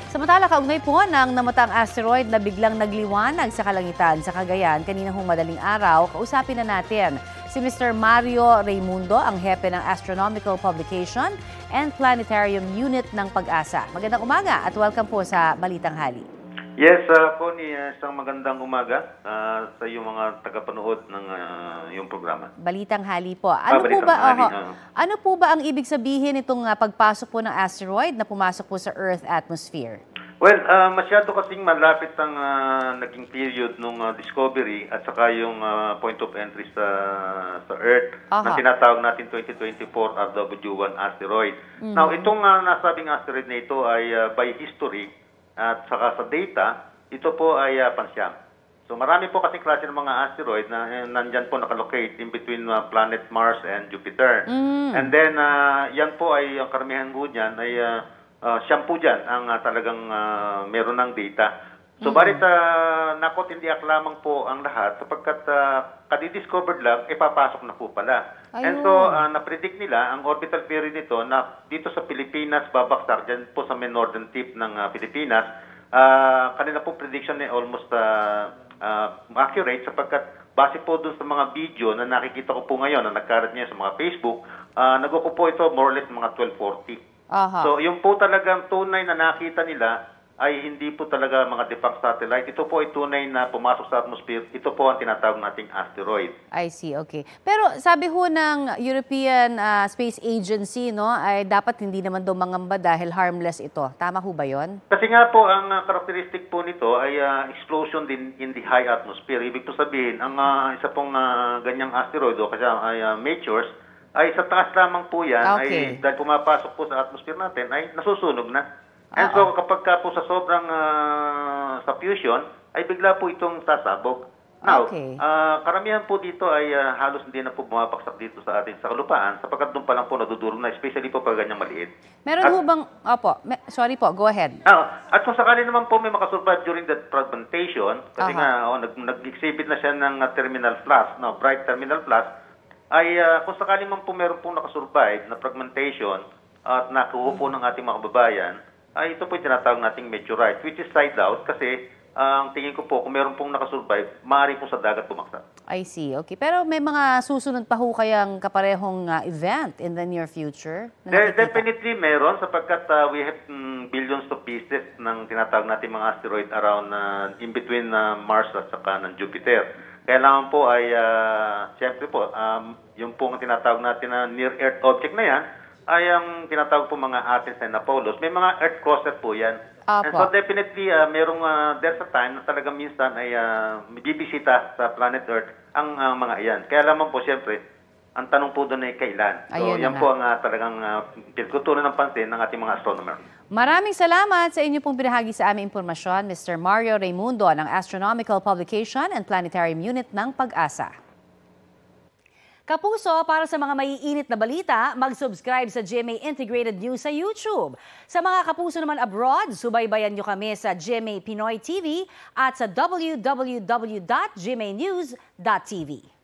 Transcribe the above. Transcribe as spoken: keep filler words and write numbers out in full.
Samantala, kaugnay po ng namatang asteroid na biglang nagliwanag sa kalangitan sa Cagayan kaninang madaling araw, kausapin na natin si Mister Mario Raimundo, ang hepe ng Astronomical Publication and Planetarium Unit ng Pag-asa. Magandang umaga at welcome po sa Balitang Hali. Yes, uh, Connie, uh, isang magandang umaga uh, sa iyong mga tagapanood ng uh, iyong programa. Balitang Hali po. Ano, Ah, po Balitang ba, Hali, oh, uh. ano po ba ang ibig sabihin itong uh, pagpasok po ng asteroid na pumasok po sa Earth atmosphere? Well, uh, masyado kasing malapit ang uh, naging period ng uh, discovery at saka yung uh, point of entry sa sa Earth Aha. na tinatawag natin twenty twenty-four R W one asteroid. Mm-hmm. Now, itong uh, nasabing asteroid na ito ay uh, by history at saka sa data, ito po ay uh, pansyam. So marami po kasi klase ng mga asteroid na eh, nandyan po nakalocate in between uh, planet Mars and Jupiter. Mm. And then, uh, yan po ay, ang karamihan po dyan ay uh, uh, siyam po dyan ang uh, talagang uh, meron ng data. So, mm. barit uh, nakot hindi lamang po ang lahat sapagkat uh, kadi-discovered lang, ipapasok na po pala. Ayun. And so, uh, na-predict nila, ang orbital period nito na dito sa Pilipinas, babaksak dyan po sa may northern tip ng uh, Pilipinas, uh, kanila po prediction ay almost uh, uh, accurate sapagkat base po dun sa mga video na nakikita ko po ngayon na nagkarat niya sa mga Facebook, uh, nag-upo po ito more or less mga twelve forty. Aha. So, yung po talagang tunay na nakita nila ay hindi po talaga mga defunct satellite. Ito po ay tunay na pumasok sa atmosphere. Ito po ang tinatawag nating asteroid. I see, okay. Pero sabi ho ng European uh, Space Agency, no, ay dapat hindi naman daw mangamba dahil harmless ito. Tama ho ba yon? Kasi nga po, ang uh, characteristic po nito ay uh, explosion din in the high atmosphere. Ibig po sabihin, ang uh, isa pong uh, ganyang asteroid o kasi ay uh, meteors, ay sa taas lamang po yan, okay. Ay dahil pumapasok po sa atmosphere natin, ay nasusunog na. And so kapag ka po sa sobrang uh, sa fusion, ay bigla po itong sasabog. Now, okay. uh, karamihan po dito ay uh, halos hindi na po bumabaksak dito sa atin sa kalupaan sapagkat doon pa lang po nadudurog na, especially po pag ganyang maliit. Meron ho bang, opo, me, sorry po, go ahead. Uh, at kung sakali naman po may makasurvive during that fragmentation, kasi uh-huh. nga oh, nag, nag-exhibit na siya ng uh, terminal flash, no, bright terminal flash, ay uh, kung sakali naman po meron pong nakasurvive na fragmentation at nakuha po ng ating mga kababayan, ay ito po yung tinatawag nating meteorite, which is side out kasi uh, ang tingin ko po kung meron pong nakasurvive, maaari po sa dagat pumaksa. I see, okay. Pero may mga susunod pa ho kayang kaparehong uh, event in the near future? De definitely meron sapagkat uh, we have um, billions of pieces ng tinatawag natin mga asteroid around uh, in between uh, Mars at saka ng Jupiter. Kailangan po ay, uh, siyempre po, um, yung pong tinatawag natin na near-Earth object na yan, ay ang tinatawag po mga Athens and Apollos. May mga Earth crosser po yan. Apo. And so definitely, uh, merong uh, there's a time na talagang minsan ay uh, bibisita sa planet Earth ang uh, mga iyan. Kaya lamang po, siyempre, ang tanong po doon ay kailan. So ayun yan po ang uh, talagang uh, pinagkutunan ng pansin ng ating mga astronomer. Maraming salamat sa inyo pong binahagi sa aming impormasyon, Mister Mario Raimundo ng Astronomical Publication and Planetarium Unit ng Pag-asa. Kapuso, para sa mga maiinit na balita, mag-subscribe sa G M A Integrated News sa YouTube. Sa mga kapuso naman abroad, subaybayan nyo kami sa G M A Pinoy T V at sa w w w dot g m a news dot t v.